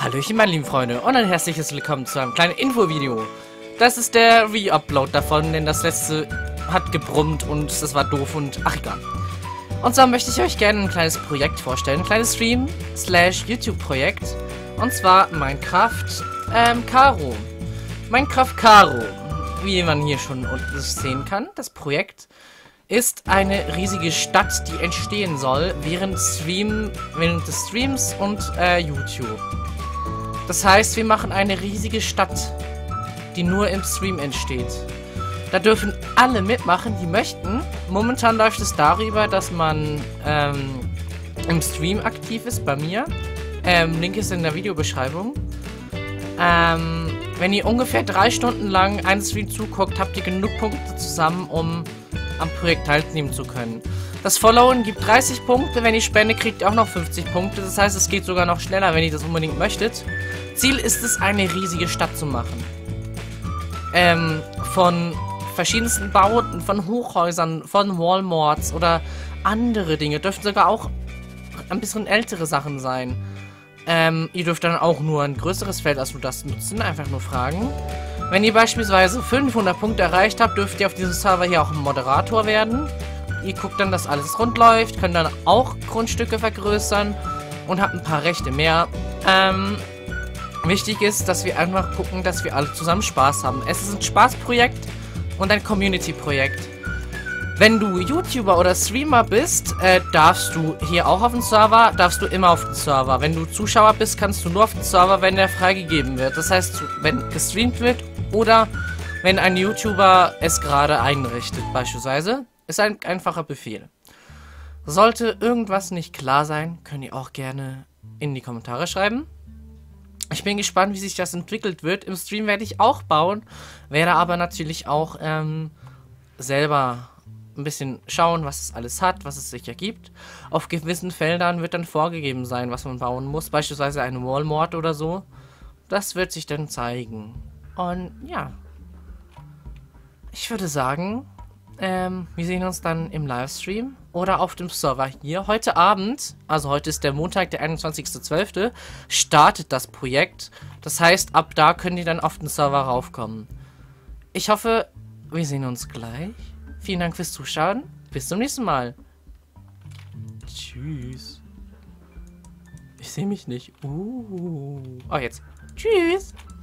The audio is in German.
Hallöchen meine lieben Freunde und ein herzliches Willkommen zu einem kleinen Infovideo. Das ist der Re-Upload davon, denn das letzte hat gebrummt und das war doof und ach egal. Und zwar möchte ich euch gerne ein kleines Projekt vorstellen, ein kleines Stream/YouTube-Projekt. Und zwar Minecraft Karo. Minecraft Karo, wie man hier schon unten sehen kann, das Projekt ist eine riesige Stadt, die entstehen soll während des Streams und YouTube. Das heißt, wir machen eine riesige Stadt, die nur im Stream entsteht. Da dürfen alle mitmachen, die möchten. Momentan läuft es darüber, dass man im Stream aktiv ist, bei mir. Link ist in der Videobeschreibung. Wenn ihr ungefähr 3 Stunden lang einen Stream zuguckt, habt ihr genug Punkte zusammen, um am Projekt teilnehmen zu können. Das Followen gibt 30 Punkte, wenn ihr Spende kriegt ihr auch noch 50 Punkte. Das heißt, es geht sogar noch schneller, wenn ihr das unbedingt möchtet. Ziel ist es, eine riesige Stadt zu machen. Von verschiedensten Bauten, von Hochhäusern, von Walmarts oder andere Dinge. Dürfen sogar auch ein bisschen ältere Sachen sein. Ihr dürft dann auch nur ein größeres Feld als nur das nutzen, einfach nur fragen. Wenn ihr beispielsweise 500 Punkte erreicht habt, dürft ihr auf diesem Server hier auch ein Moderator werden. Ihr guckt dann, dass alles rund läuft, könnt dann auch Grundstücke vergrößern und habt ein paar Rechte mehr. Wichtig ist, dass wir einfach gucken, dass wir alle zusammen Spaß haben. Es ist ein Spaßprojekt und ein Community-Projekt. Wenn du YouTuber oder Streamer bist, darfst du hier auch auf den Server, darfst du immer auf den Server. Wenn du Zuschauer bist, kannst du nur auf den Server, wenn der freigegeben wird. Das heißt, wenn gestreamt wird oder wenn ein YouTuber es gerade einrichtet, beispielsweise. Ist ein einfacher Befehl. Sollte irgendwas nicht klar sein, könnt ihr auch gerne in die Kommentare schreiben. Ich bin gespannt, wie sich das entwickelt wird. Im Stream werde ich auch bauen, werde aber natürlich auch selber ein bisschen schauen, was es alles hat, was es sich ergibt. Auf gewissen Feldern wird dann vorgegeben sein, was man bauen muss, beispielsweise eine Walmart oder so. Das wird sich dann zeigen. Und ja, ich würde sagen, wir sehen uns dann im Livestream oder auf dem Server hier. Heute Abend, also heute ist der Montag, der 21.12., startet das Projekt. Das heißt, ab da könnt ihr dann auf den Server raufkommen. Ich hoffe, wir sehen uns gleich. Vielen Dank fürs Zuschauen. Bis zum nächsten Mal. Tschüss. Ich sehe mich nicht. Oh, jetzt. Tschüss.